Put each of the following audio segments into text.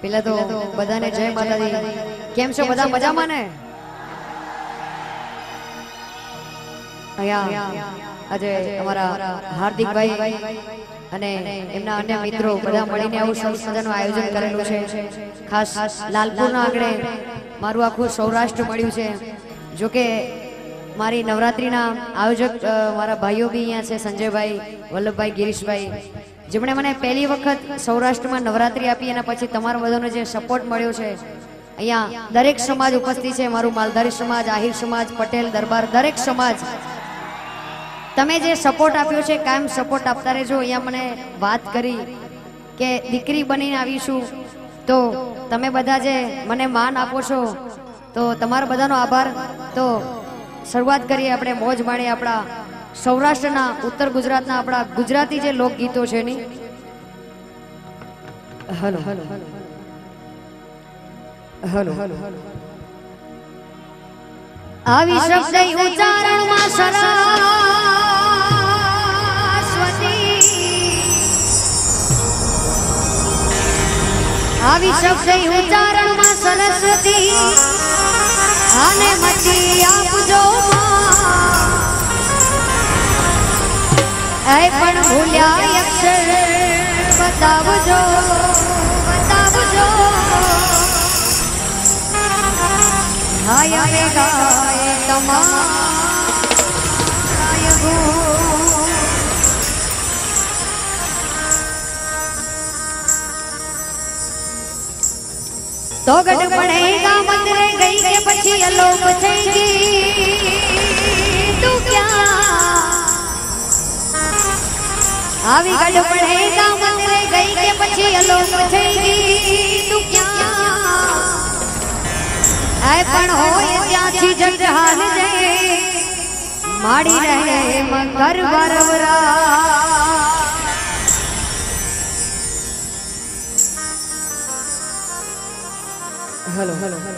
પેલા તો બધાને જય માતાજી. કેમ છો બધા? મજામાં ને? અહીંયા આજે અમારા હાર્દિકભાઈ અને એમના અન્ય મિત્રો બધા મળીને આવું સરસ મજાનું આયોજન કરેલું છે. ખાસ લાલપુરના આંગણે મારું આખું સૌરાષ્ટ્ર મળ્યું છે. જોકે મારી નવરાત્રીના આયોજક મારા ભાઈઓ બી અહીંયા છે, સંજયભાઈ, વલ્લભભાઈ, ગિરીશભાઈ, જેમણે મને પહેલી વખત સૌરાષ્ટ્રમાં નવરાત્રી આપી અને પછી તમારો બધાનો જે સપોર્ટ મળ્યો છે. અહીંયા દરેક સમાજ ઉપસ્થિત છે. મારું માલધારી સમાજ, આહિર સમાજ, પટેલ દરબાર, દરેક સમાજ તમે જે સપોર્ટ આપ્યો છે કાયમ સપોર્ટ આપતા રહેજો. અહીંયા મને વાત કરી કે દીકરી બનીને આવીશું, તો તમે બધા જે મને માન આપો છો તો તમારા બધાનો આભાર. તો શરૂઆત કરીએ આપણે, મોજ માણીએ આપણા સૌરાષ્ટ્રના, ઉત્તર ગુજરાતના આપણા ગુજરાતી જે લોકગીતો છે એની. હલો હલો હલો હલો આવી શબ્દ ઉચ્ચારણમાં સરસ્વતી, આવી શબ્દ ઉચ્ચારણમાં સરસ્વતી આને મચી આપજો એ પણ ભૂલ્યા અક્ષર બતાવજો બતાવજો. હાય મે ગાય તમાય ગો तो गढ़ पड़ेगा मंदिर गई के पछी अलोप थेगी तू क्या आवी गढ़ पड़ेगा मंदिर गई के पछी अलोप थेगी तू क्या ऐ पण होय त्याची जग हाल जे माड़ी रहे मकर बरवरा. हेलो हेलो हेलो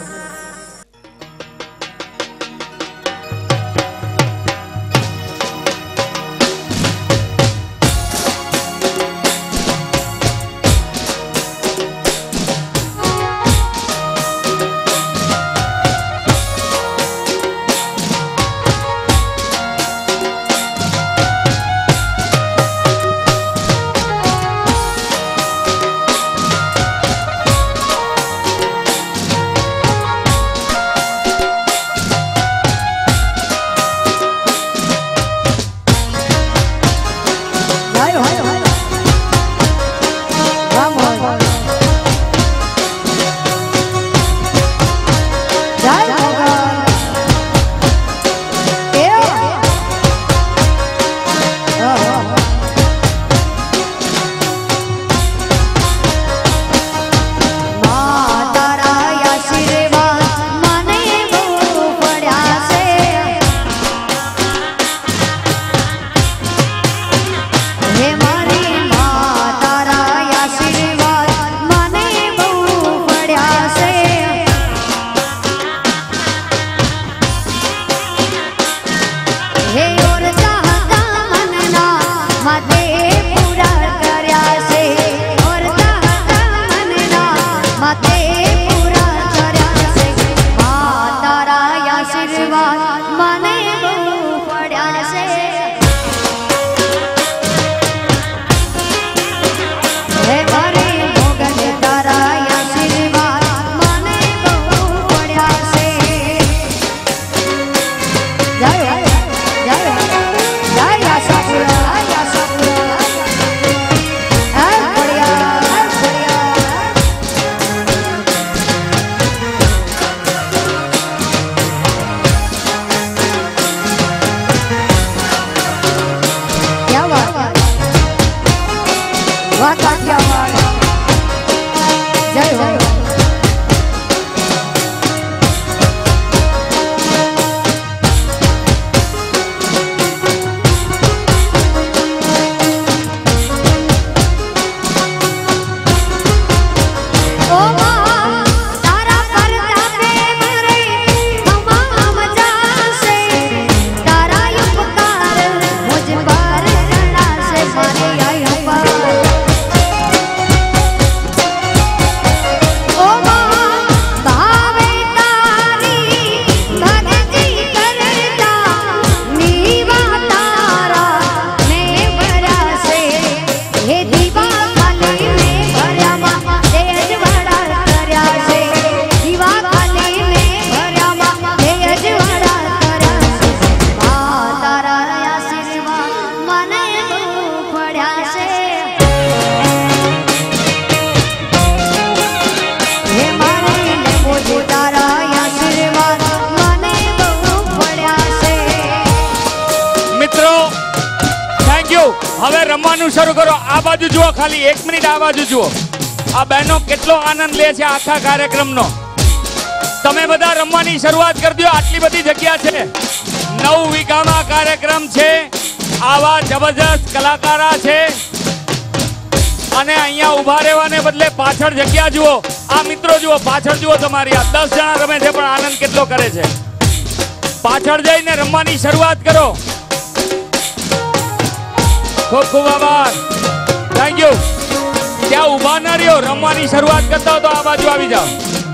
રમવાનું શરૂ કરો. આ બાજુ જુઓ, ખાલી 1 મિનિટ આ બાજુ જુઓ. આ બહેનો કેટલો આનંદ લે છે આખા કાર્યક્રમનો. તમે બધા રમવાની શરૂઆત કરી દો. આટલી બધી જગ્યા છે. 9 વીઘામાં કાર્યક્રમ છે. આવા જબરજસ્ત કલાકારો છે અને અહીંયા ઊભા રહેવાને બદલે પાછળ જગ્યા જુઓ. આ મિત્રો જુઓ, પાછળ જુઓ તમારી. આ 10 જણા રમે છે પણ આનંદ કેટલો કરે છે. પાછળ જઈને રમવાની શરૂઆત કરો. ખૂબ ખૂબ આભાર. Thank you. ત્યાં ઊભા ના રહ્યો, રમવાની શરૂઆત કરતા હો તો આ બાજુ આવી જાઓ.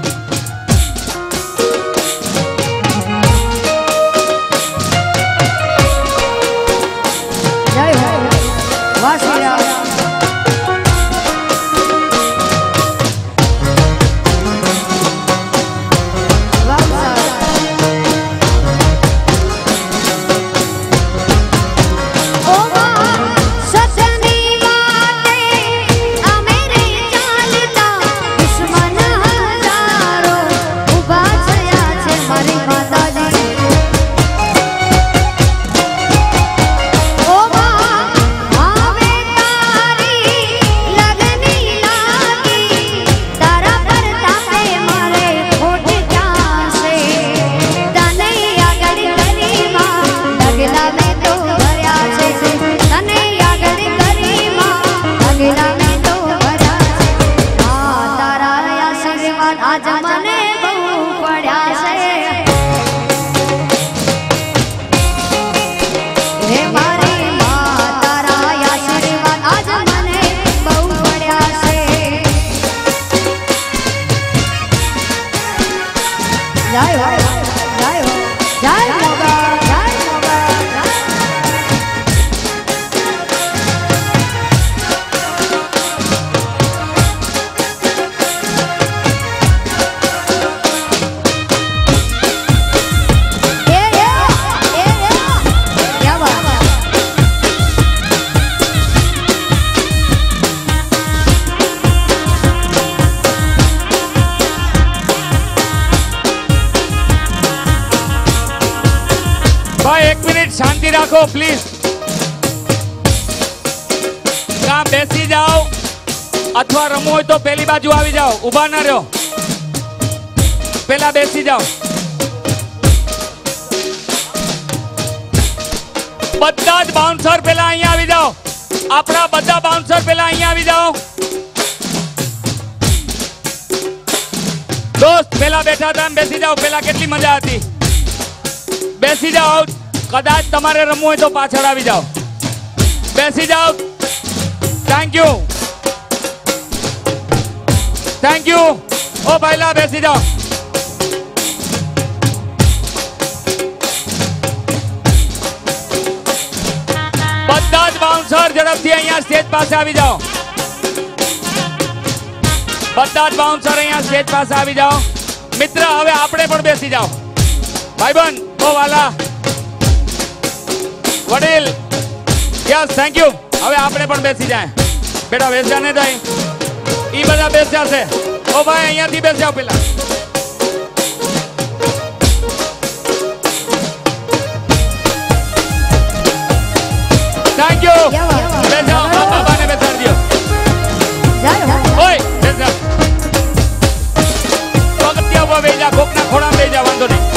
શાંતિ રાખો પ્લીઝ. કાં બેસી જાઓ અથવા રમવું હોય તો પેલી બાજુ આવી જાઓ. ઊભા ના રહ્યો, પેલા બેસી જાઓ. બધા જ બાઉન્સર પેલા અહીંયા આવી જાઓ. આપણા બધા બાઉન્સર પેલા અહીંયા આવી જાઓ. દોસ્ત પેલા બેઠા હતા બેસી જાઓ. પેલા કેટલી મજા હતી. બેસી જાઓ. કદાચ તમારે રમવું હોય તો પાછળ આવી જાઓ. બેસી જાઓ. Thank you, thank you. ઓ પહેલા બેસી જાઓ. બધા જ બાઉન્સર ઝડપથી અહીંયા સ્ટેજ પાસે આવી જાઓ. બધા જ બાઉન્સર અહીંયા સ્ટેજ પાસે આવી જાઓ. મિત્ર હવે આપણે પણ બેસી જાઓ. ભાઈબંધ, ઓ વાલા, વડીલ, યસ થેન્ક યુ. હવે આપણે પણ બેસી જાય. બેટા બેસ્યા ને જાય. ઈ બધા બેસ્યા છે. ઓ ભાઈ અહીંયાથી બેસી જાઓ પેલા. Thank you. બેસાઓ. બાબાને બેસાડી દો. ઓય બેસા. પગથિયા ઉપર બેસી જા. કોકના ખોળામાં બેસી જા. વાંધો નહીં.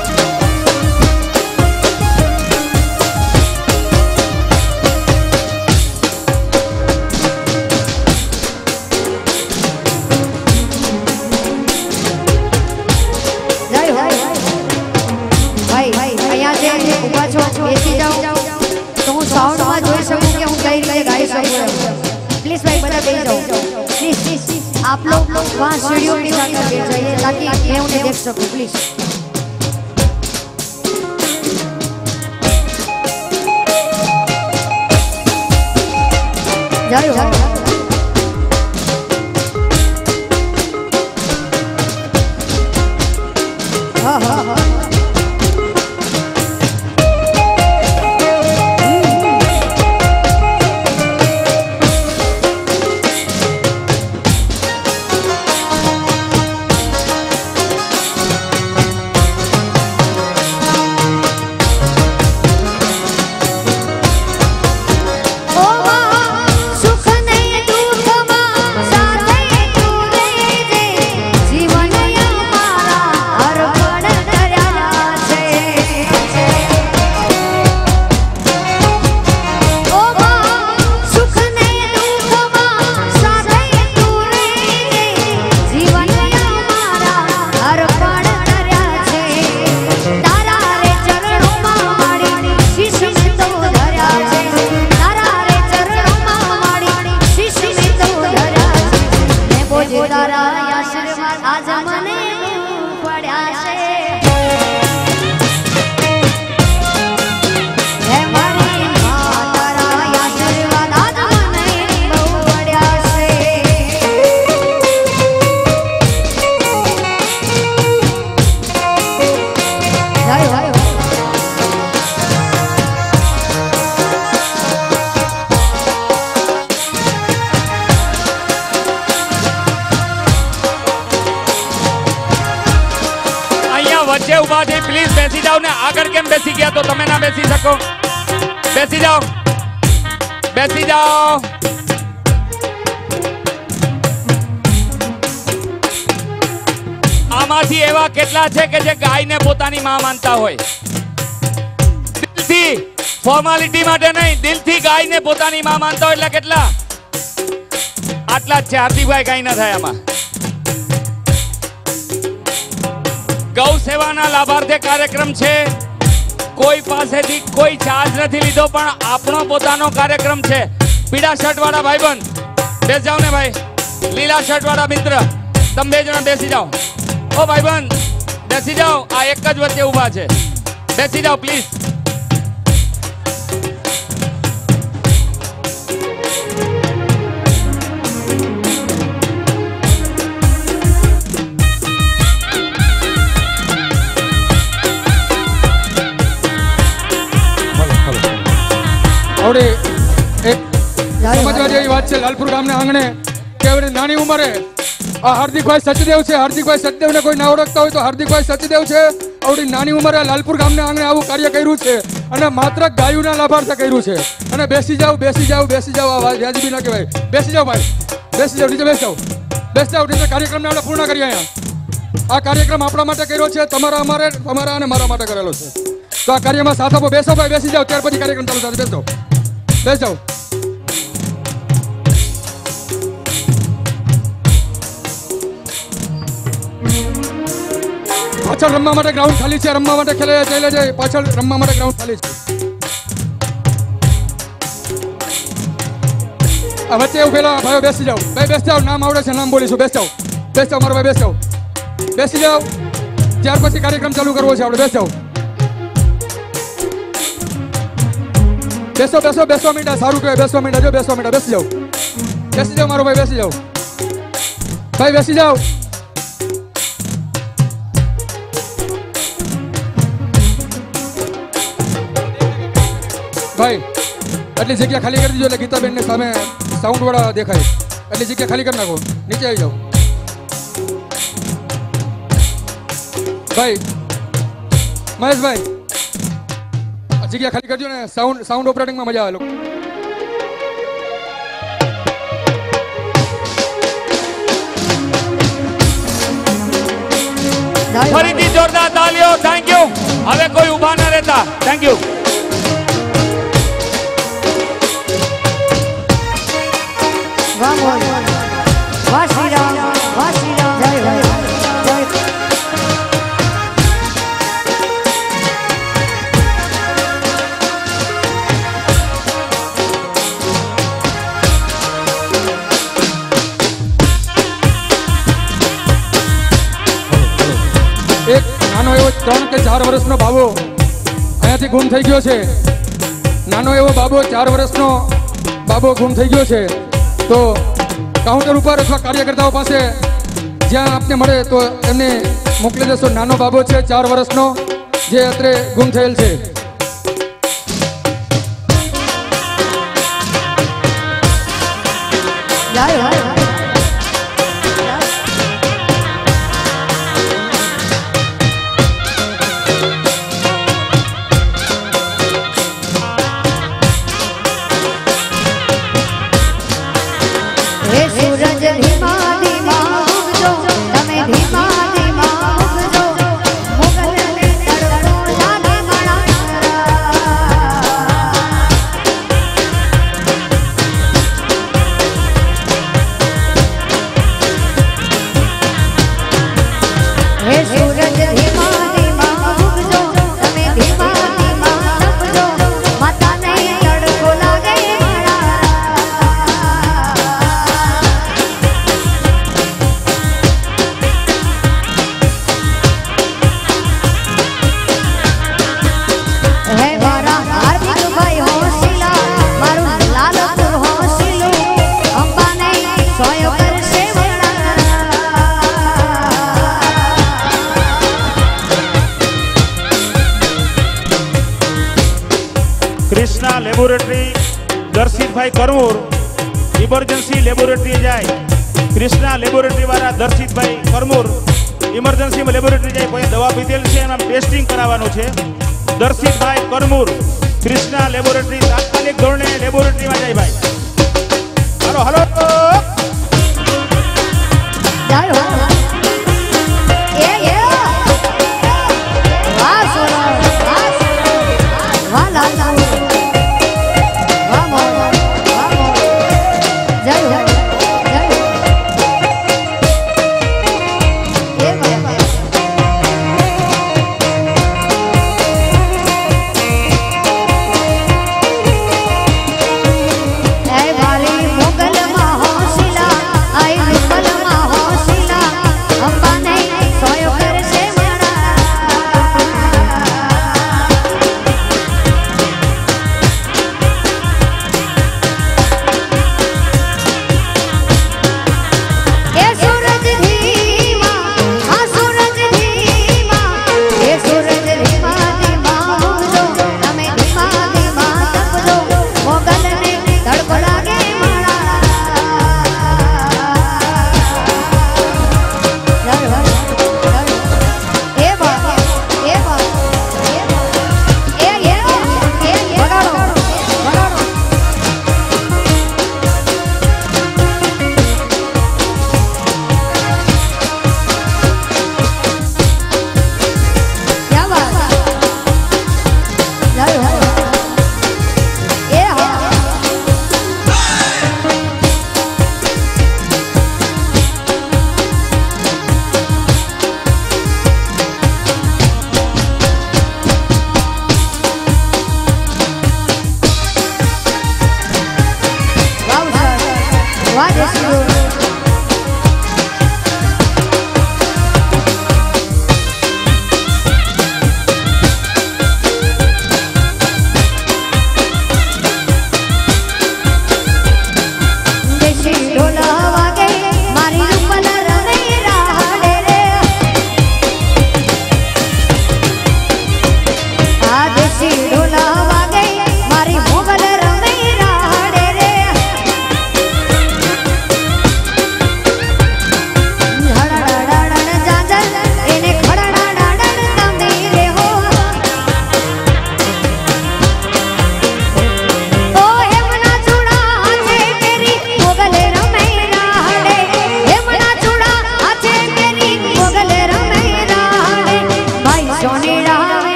બેસી જાઓ તો હું સાઉન્ડમાં જોઈ શકું કે હું કઈ રીતે ગાઈ શકું. प्लीज भाई बता दे जाओ. प्लीज आप लोग वहाँ सीढ़ियों के साथ बैठ जाइए ताकि मैं उन्हें देख सकूं. प्लीज जाओ. हाँ हाँ हाँ. Oh, બોજી તારા આશીર્વાદ આજ મને પડ્યા છે હે મારી માં તારા આશીર્વાદ આજ મને બહુ પડ્યા છે જય જય વચ્ચે ઉભા થઈ પ્લીઝ બેસી જાઓ ને આગળ કેમ બેસી ગયા તો તમે ના બેસી શકો બેસી જાઓ બેસી જાઓ આમાંથી એવા કેટલા છે કે જે ગાયને પોતાની માં માનતા હોય દિલથી ફોર્માલિટી માટે નહીં દિલથી ગાયને પોતાની માં માનતા હોય એટલે કેટલા આટલા જ છે હાર્દિકભાઈ ગાય ના થાય આમાં ગૌ સેવાના લાભાર્થી કાર્યક્રમ છે કોઈ પાસેથી કોઈ ચાર્જ નથી લીધો પણ આપણો પોતાનો કાર્યક્રમ છે પીળા શર્ટ વાળા ભાઈબંધ બેસી જાઓ ને ભાઈ લીલા શર્ટ વાળા મિત્ર તમે બે જણા બેસી જાઓ ઓ ભાઈબંધ બેસી જાઓ આ એક જ વચ્ચે ઊભા છે બેસી જાઓ પ્લીઝ આવડે એક સમજવા જેવી વાત છે લાલપુર ગામના આંગણે કે આવડે નાની ઉંમરે આ હાર્દિકભાઈ સચદેવ છે હાર્દિકભાઈ સચદેવને કોઈ ના ઓળખતા હોય તો હાર્દિકભાઈ સચદેવ છે આવડી નાની ઉંમરે લાલપુર ગામના આંગણે આવું કાર્ય કર્યું છે અને માત્ર ગાયોના લાભાર્થે કર્યું છે અને બેસી જાઓ બેસી જાઓ બેસી જાઓ આ વ્યાજબી ના કહેવાય બેસી જાઓ ભાઈ બેસી જાઓ નીચે બેસી જાઓ નીચે કાર્યક્રમને આપણે પૂર્ણ કરીએ અહીંયા આ કાર્યક્રમ આપણા માટે કર્યો છે તમારા અને મારા માટે કરેલો છે તો આ કાર્યમાં સાથ આપો બેસો ભાઈ બેસી જાઓ ત્યાર પછી કાર્યક્રમ ચાલુ થશે બેસો બેસ જાઓ પાછળ રમવા માટે ગ્રાઉન્ડ ખાલી છે રમવા માટે ખેલે ચાલે છે પાછળ રમવા માટે ગ્રાઉન્ડ ખાલી છે આ વચ્ચે ઉભેલા ભાઈઓ બેસી જાઓ ભાઈ બેસી જાઓ નામ આવડે છે નામ બોલીશું બેસી જાઓ મારો ભાઈ બેસી જાઓ બેસી જાઓ ત્યાર પછી કાર્યક્રમ ચાલુ કરવો છે આપણે બેસી જાઓ બેસો બેસો બેસો મીંડા સારું કહેવાય બેસો મીંડા જો બેસો મીંડા બેસી જાઓ મારો ભાઈ બેસી જાઓ ભાઈ બેસી જાઓ ભાઈ એટલી જગ્યા ખાલી કરી દીજો એટલે ગીતાબેન ને સામે સાઉન્ડ વાળા દેખાય એટલી જગ્યા ખાલી કરી નાખો નીચે આવી જાઓ ભાઈ મહેશભાઈ જગ્યા ખાલી કરજો ને સાઉન્ડ ઓપરેટિંગમાં મજા આવે લોકો ફરીથી જોરદાર તાલીઓ થેન્ક યુ હવે કોઈ ઊભા ન રહેતા થેન્ક યુ વાહ શ્રી રામ જય જય એક નાનો એવો 3 કે 4 વર્ષનો બાબો અહીંયાથી ગુમ થઈ ગયો છે નાનો એવો બાબો 4 વર્ષનો બાબો ગુમ થઈ ગયો છે તો કાઉન્ટર ઉપર અથવા કાર્યકર્તાઓ પાસે જ્યાં આપને મળે તો એમને મોકલી દેશો નાનો બાબો છે 4 વર્ષનો જે અત્રે ગુમ થયેલ છે laboratory Darshitbhai Karmur emergency laboratory જાય કૃષ્ણા લેબોરેટરી વાળા દર્શિતભાઈ કરમૂર ઇમરજન્સીમાં લેબોરેટરી જાય કોઈ દવા પીધેલ છે એમાં ટેસ્ટિંગ કરાવવાનું છે દર્શિતભાઈ કરમૂર કૃષ્ણા લેબોરેટરી તાત્કાલિક ધોરણે લેબોરેટરીમાં જાય ભાઈ હાલો હાલો જાય એ વાહ સોનો વાહ લાલ વાહ મોર જય જય એ ભાઈ એ ભારી મોગલ માં હોશિલા આઈ વિપલ માં હોશિલા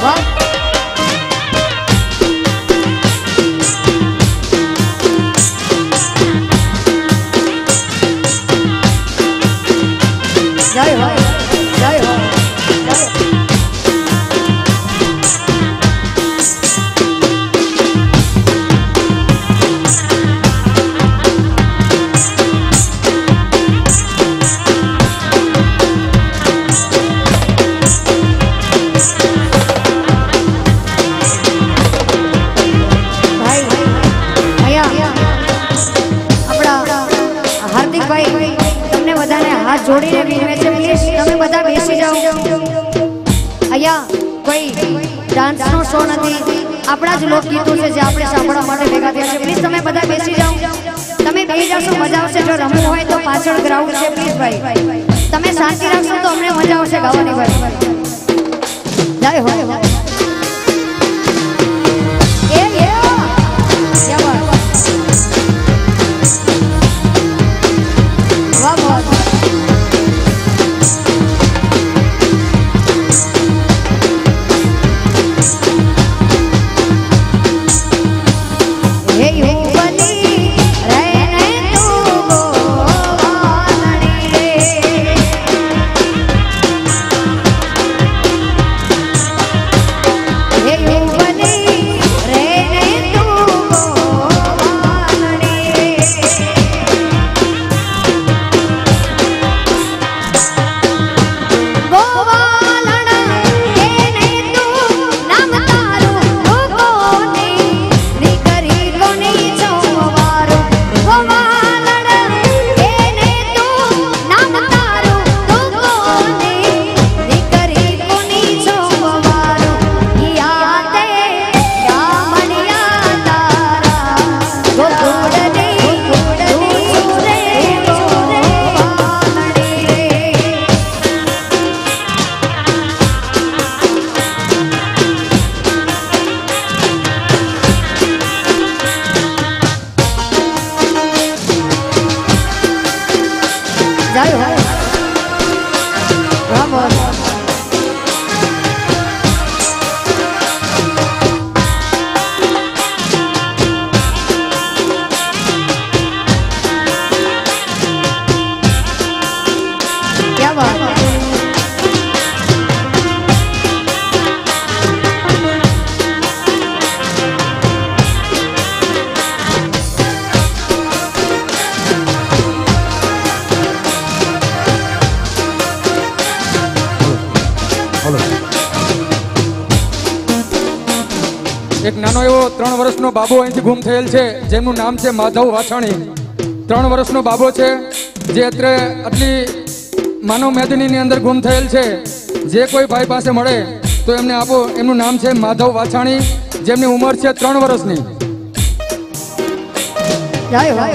વાહ જય હો જય હો જય જોડીને વિનવે છે પ્લીઝ તમે બધા બેસી જાઓ અહીંયા કોઈ ડાન્સનો શો નથી આપણા જ લોકગીતો છે જે આપણે સાંભળવા માટે ભેગા થયા છે પ્લીઝ તમે બધા બેસી જાઓ તમે બેસી જશો મજા આવશે જો રમવું હોય તો પાછળ ગ્રાઉન્ડ છે પ્લીઝ ભાઈ તમે શાંતિ રાખશો તો અમને મજા આવશે ગાવાની ભાઈ જય હો એક નાનો એવો 3 વર્ષનો બાબો અહીંથી ગુમ થયેલ છે જેનું નામ છે માધવ વાછાણી 3 વર્ષનો બાબો છે જે અત્યારે આટલી માનવ મેદનીની અંદર ગુમ થયેલ છે જે કોઈ ભાઈ પાસે મળે તો એમને આપો એમનું નામ છે માધવ વાછાણી જેમની ઉંમર છે 3 વર્ષની જય હો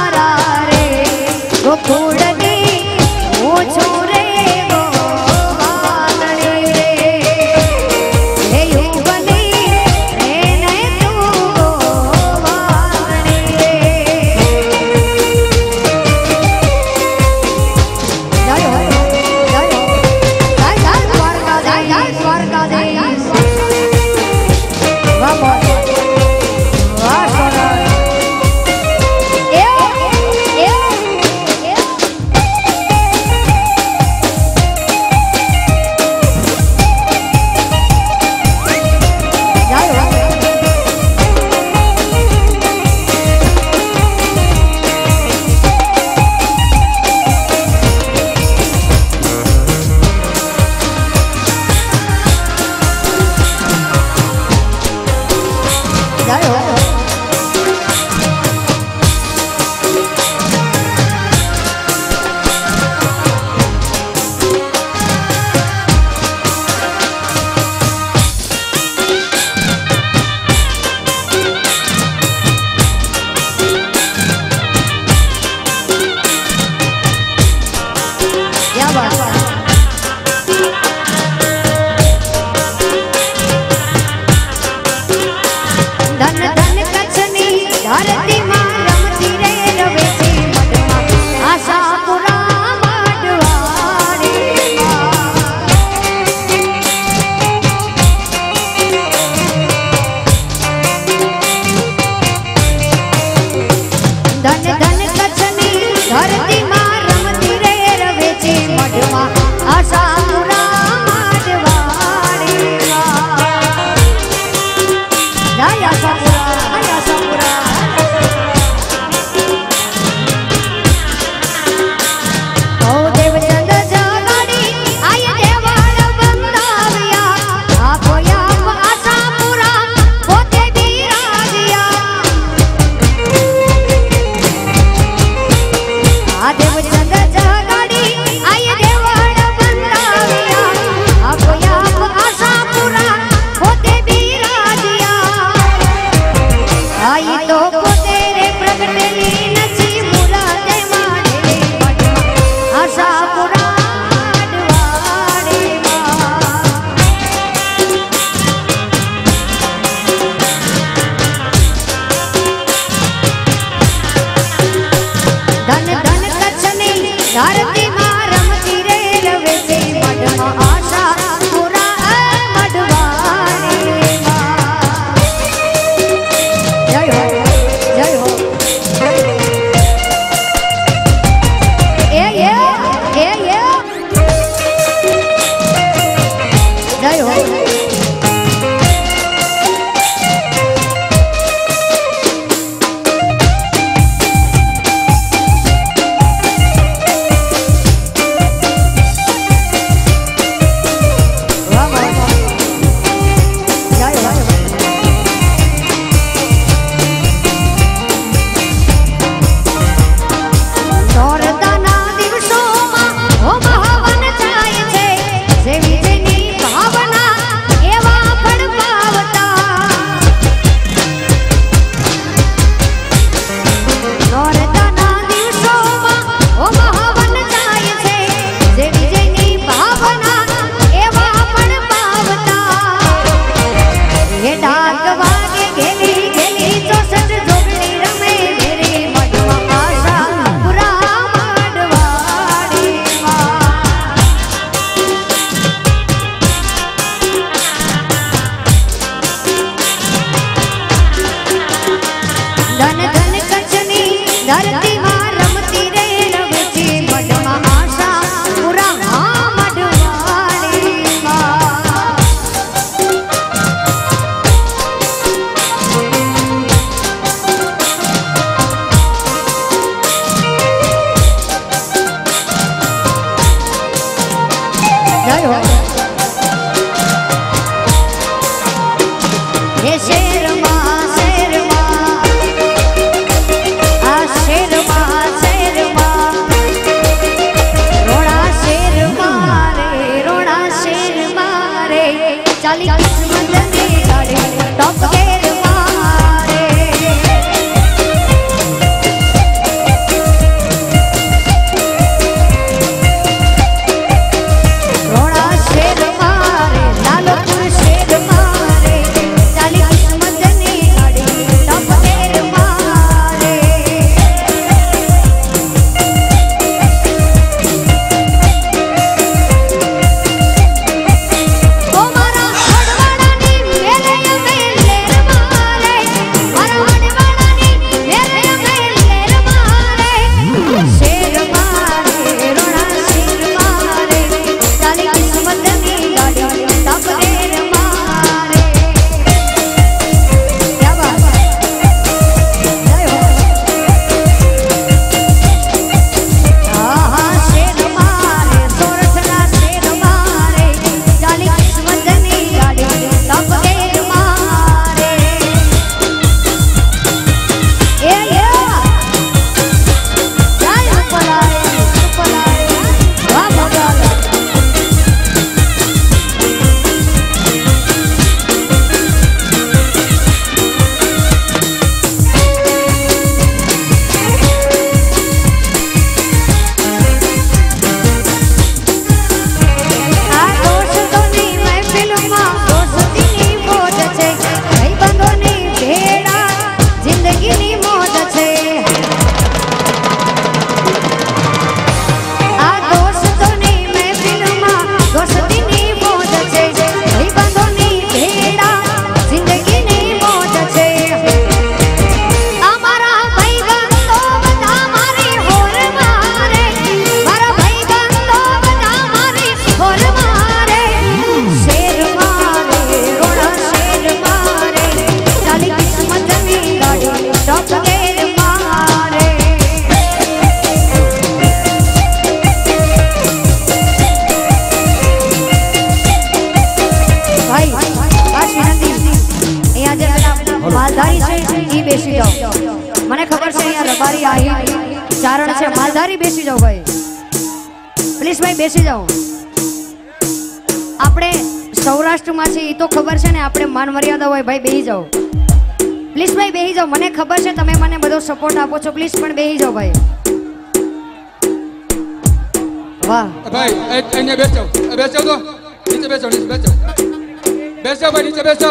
Kudani, oh chore, oh धरती मां रमती रे रवची मडमा आशा पूरा हाँ मडवाड़ी जय हो ये शेर मां शेर मां आ शेर मां शेर मां रोड़ा शेर मारे चाली मदनी गाड़ी टॉप गेर मारे रोड़ा शेर मारे लालपुर शेर मारे चाली मदनी गाड़ी टॉप गेर मारे ओ मारा हडवाडानी मेले मेले मारे मारा हडवाडानी मेले मेले मारे शेर मारे रोड़ा शेर मारे चाली मदनी गाड़ी टॉप गेर मारे क्या बात जय हो आहा शेर मारे सोरठला शेर मारे चाली मदनी गाड़ी टॉप गेर मारे ए जय पलाए वाह भगवान આ દોસ્તોની મહેફિલમાં દોસ્તીની મોજ છે ભાઈબંધોની ભેળા જિંદગીની મોજ છે આ દોસ્તોની મહેફિલમાં દોસ્તીની મોજ છે ભાઈબંધોની ભેળા જિંદગીની મોજ છે અમારા ભાઈબંધો બધા મારી હોર મારે મારા ભાઈબંધો બધા મારી હોર મારે શેર મારે રોડા શેર મારે ચાલી કિસ્મતની ગાડી ટોપ ગેર મારે ભાઈ આ વિનંતી અહીંયા જે પેલા માલધારી છે ઈ બેસી જાઓ મને ખબર છે અહીંયા રબારી આહી ચારણ છે માલધારી બેસી જાઓ ભાઈ પ્લીઝ ભાઈ બેસી જાઓ આપણે સૌરાષ્ટ્રમાં છે ઈ તો ખબર છે ને આપણે માન મર્યાદા હોય ભાઈ બેહી જાઓ પ્લીઝ ભાઈ બેહી જાઓ મને ખબર છે તમે મને બધો સપોર્ટ આપો છો પ્લીઝ પણ બેહી જાઓ ભાઈ વાહ ભાઈ અહીંયા બેસો બેસો તો નીચે બેસો બેસો બેસો ભાઈ નીચે બેસો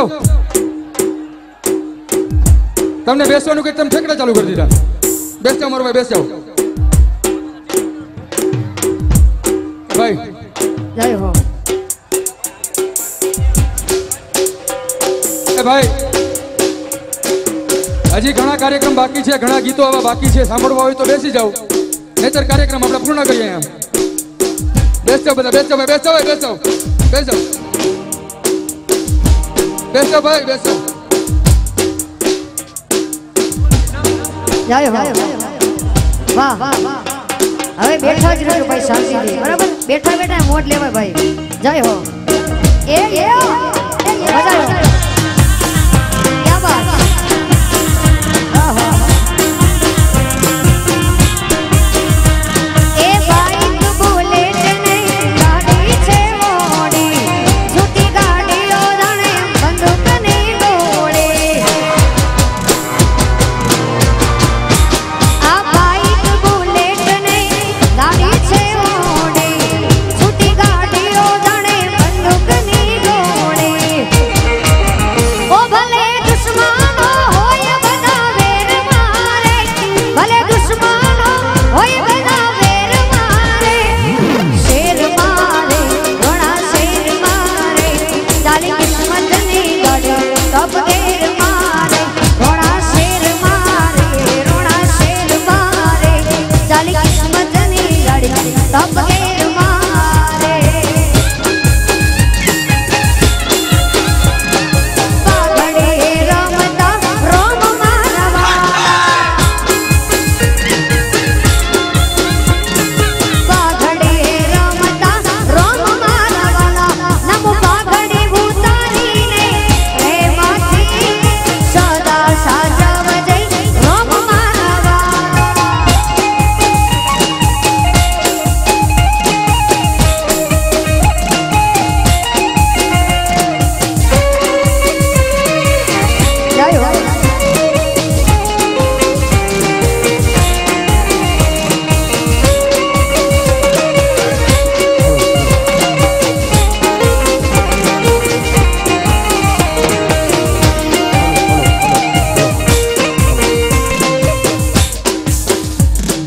તમને બેસવાનું કે તમે ઠેકડા ચાલુ કરી દીધા બેસો મારો ભાઈ બેસો ભાઈ જય હો એ ભાઈ હજી ઘણા કાર્યક્રમ બાકી છે ઘણા ગીતો આવા બાકી છે સાંભળવા હોય તો બેસી જાઓ નેચર કાર્યક્રમ આપણે પૂર્ણ કરીએ એમ બેસો બધા બેસો ભાઈ બેસો ભાઈ બેસો બેસો બેસો ભાઈ બેસો જય હો વાહ હવે બેઠા જ રહેજો ભાઈ શાંતિથી બરાબર બેઠા બેઠા મોજ લેવાય ભાઈ જય હો એ બજાવો ક્યા બાત એ ભાઈ તું બોલે છે નહીં ગાડી છે મોડી છૂટી ગાડીઓ જાણે બંદૂકની ગોળે આ ભાઈ તું બોલે છે નહીં ગાડી છે મોડી છૂટી ગાડીઓ જાણે બંદૂકની ગોળે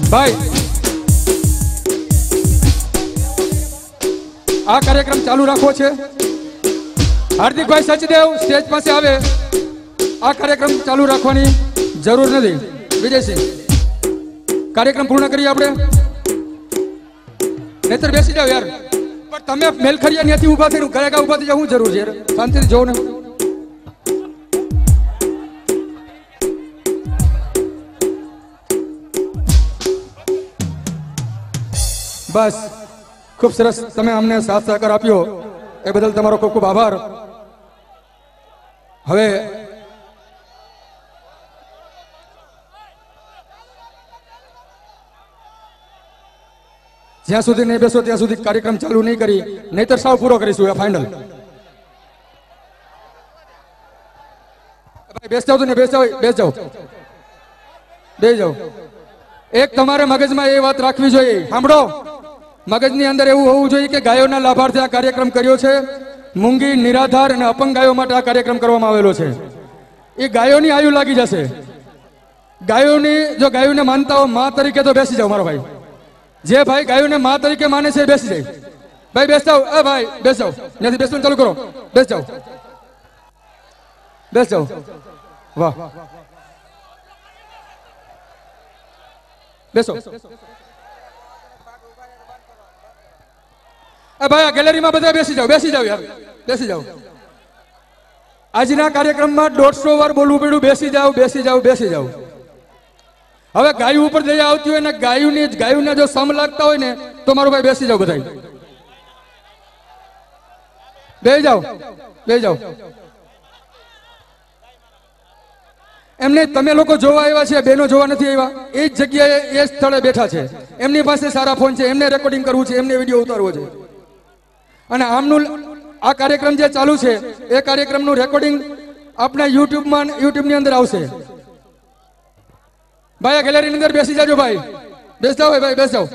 ભાઈ આ કાર્યક્રમ ચાલુ રાખવો છે. હાર્દિકભાઈ સચદેવ સ્ટેજ પાસે આવે. આ કાર્યક્રમ ચાલુ રાખવાની જરૂર નથી. વિજયસિંહ કાર્યક્રમ પૂર્ણ કરીએ આપણે. નહીતર બેસી જાવ યાર. પણ તમે મેલખરિયા ત્યાંથી ઊભા થઈને ઘરે ઊભા થઈ જાવ શું જરૂર છે યાર? શાંતિથી જોવો ને. બસ ખૂબ સરસ. તમે અમને સાથ સહકાર આપ્યો એ બદલ તમારો ખૂબ ખૂબ આભાર. હવે જ્યાં સુધી નહીં બેસો ત્યાં સુધી કાર્યક્રમ ચાલુ નહીં કરી, નહીતર સાવ પૂરો કરીશું. ફાઇનલ. બેસ જાવ ને, બેસ જાવ, બેસ જાવ, બેસ જાવ. એક તમારે મગજમાં એ વાત રાખવી જોઈએ, સાંભળો. મગજની અંદર એવું હોવું જોઈએ કે ગાયોના લાભાર્થે આ કાર્યક્રમ કર્યો છે. મૂંગી, નિરાધાર અને અપંગ ગાયો માટે આ કાર્યક્રમ કરવામાં આવેલો છે. એ ગાયોની આયુ લાગી જશે. ગાયોની જો ગાયોને માનતા હો મા તરીકે તો બેસી જાઓ મારો ભાઈ. જે ભાઈ ગાયોને મા તરીકે માને છે બેસી જાય. ભાઈ બેસ જાઓ. ભાઈ બેસ જાઓ. ત્યાંથી બેસવાનું ચાલુ કરો. બેસ જાઓ, બેસ જાઓ. વાહ, બેસો. ભાઈ આ ગેલેરીમાં બધા બેસી જાઓ, બેસી જાઓ યાર, બેસી જાઓ. આજના કાર્યક્રમમાં 150 વાર બોલવું પડ્યું. બેસી જાઓ, બેસી જાઓ, બેસી જાઓ. હવે ગાયું ઉપર દયા આવતી હોય ને ગાયુંને જો સમ લાગતા હોય ને તો મારો ભાઈ બેસી જાઓ. બધા બે જાઓ, બે જાઓ. એમને તમે લોકો જોવા આવ્યા છે, બેનો જોવા નથી આવ્યા. એ જ જગ્યાએ એ સ્થળે બેઠા છે. એમની પાસે સારા ફોન છે, એમને રેકોર્ડિંગ કરવું છે, એમને વિડીયો ઉતારવો છે. અને આમનું આ કાર્યક્રમ જે ચાલુ છે એ કાર્યક્રમનું રેકોર્ડિંગ આપણા યુટ્યુબની અંદર આવશે. ભાઈ આ ગેલેરીની અંદર બેસી જાજો. ભાઈ બેસ જાઓ, ભાઈ બેસ જાઓ.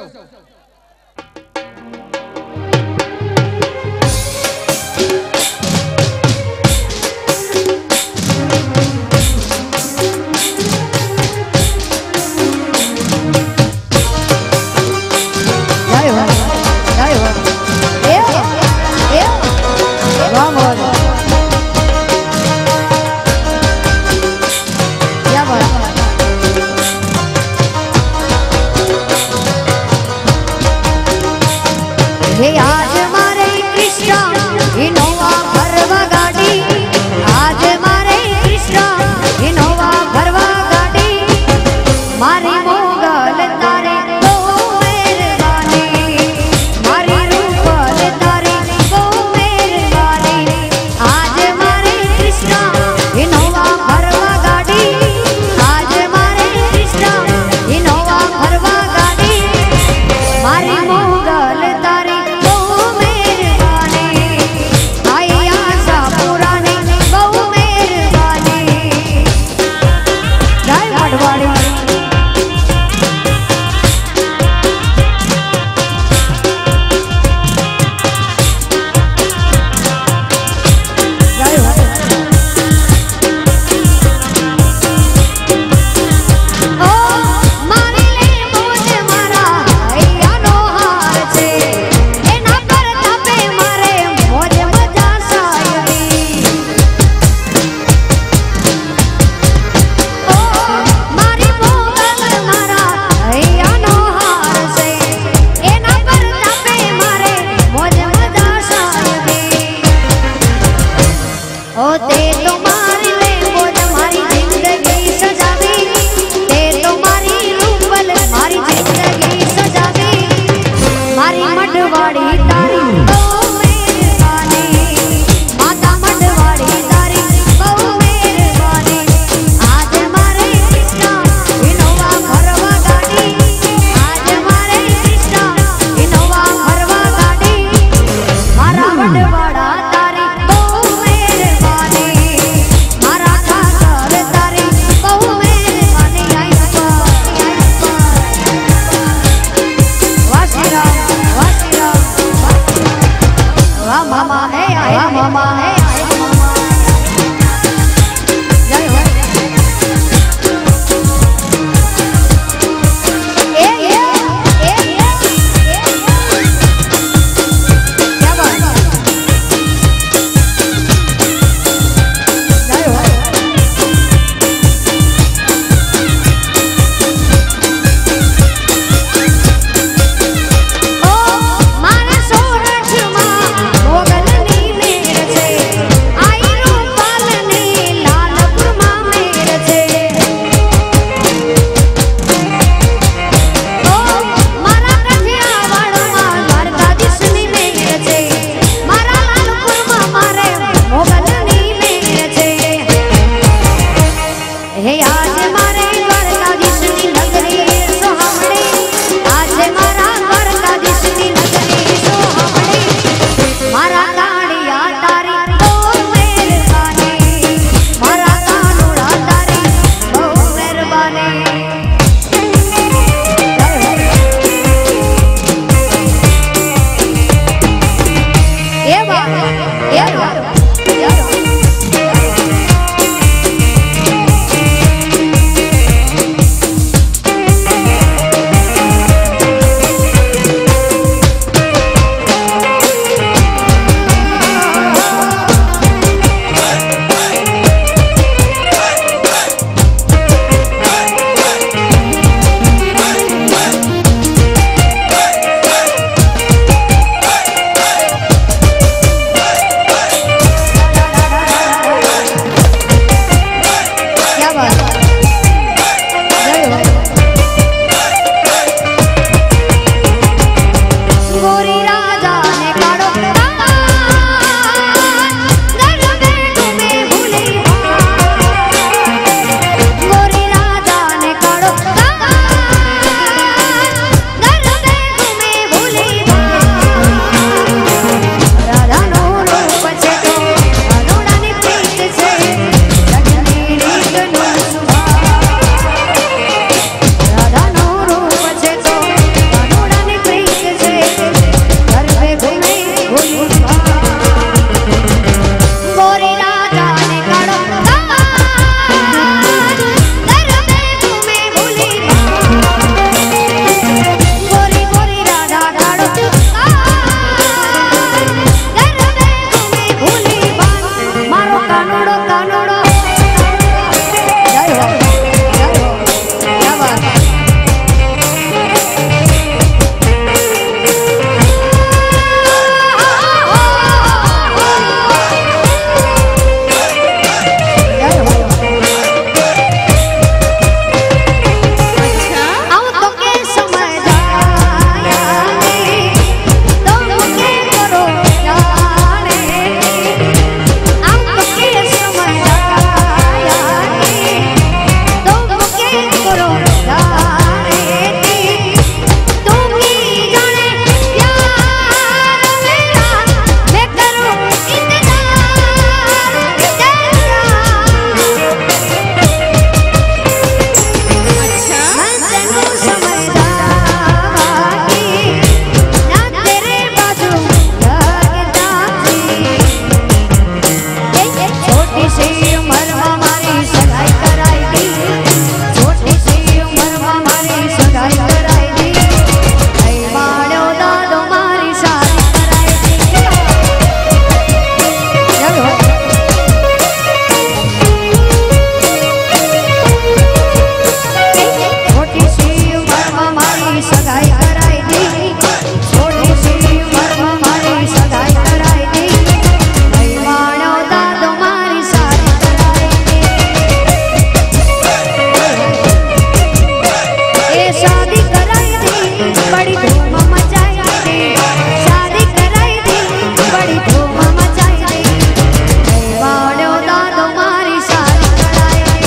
शादी कराई दी बड़ी धूम मचाई दी शादी कराई दी बड़ी धूम मचाई दी वाड़ो दादो मारी शादी कराई दी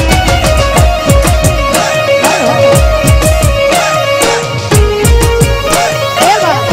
ए बात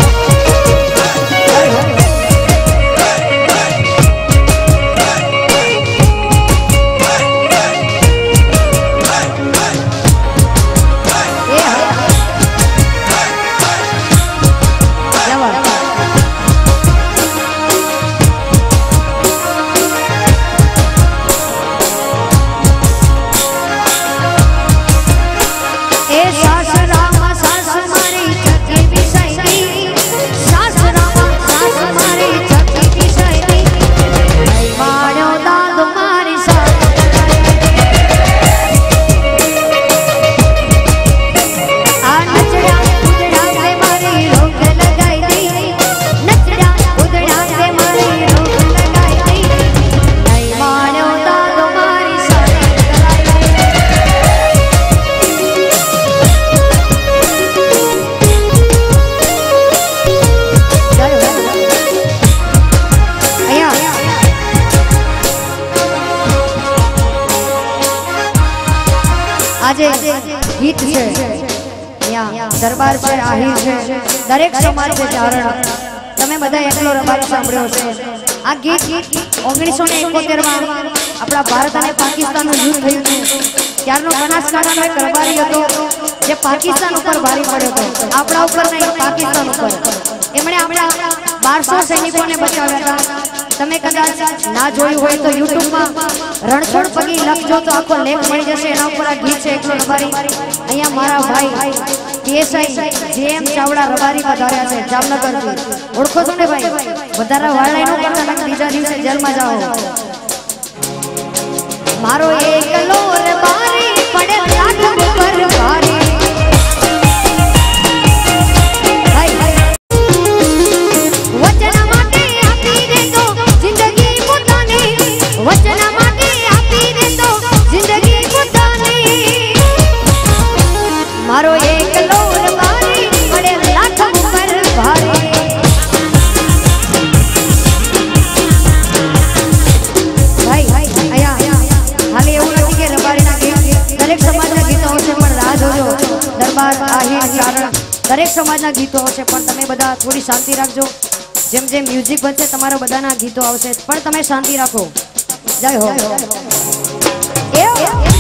આજે ગીત છે અહીંયા દરબાર છે આહિર છે દરેક સમાજ છે ચારણ તમે બધા એકલો રબારી સાંભળ્યો છે આ ગીત 1971 માં આપણા ભારત અને પાકિસ્તાનનું યુદ્ધ થયું હતું ત્યારનો બનાસકાંઠાનો એક રબારી હતો જે પાકિસ્તાન ઉપર ભારી પડ્યો હતો આપણા ઉપર નહીં પાકિસ્તાન ઉપર એમણે આપણા 1200 સૈનિકોને બચાવ્યા હતા તમે કદાચ ના જોયું હોય તો YouTube માં રણછોડ પગી લખજો તો આખો લેખ મળી જશે એના ઉપર આ ગીત છે એકલો રબારી અહીંયા મારા ભાઈ પીએસઆઈ જેએમ ચાવડા રબારી પધાર્યા છે જામનગરથી ઓળખો છો ને ભાઈ વધારે વાળાઈ નો કરતા બીજા દિવસે જેલમાં જાઓ મારો એકલો રબારી પડે લાખ ઉપર ભારી मारो एक लोर बारी बड़े लाख ऊपर भारी भाई आया हाले એવું નથી કે રબારીના ગીત દરેક સમાજના ગીતો હશે પણ રાહ જોજો દરબાર આહિર ચારણ દરેક સમાજના ગીતો હશે પણ તમે બધા થોડી શાંતિ રાખજો જેમ જેમ મ્યુઝિક બનશે તમારા બધાના ગીતો આવશે પણ તમે શાંતિ રાખો જય હો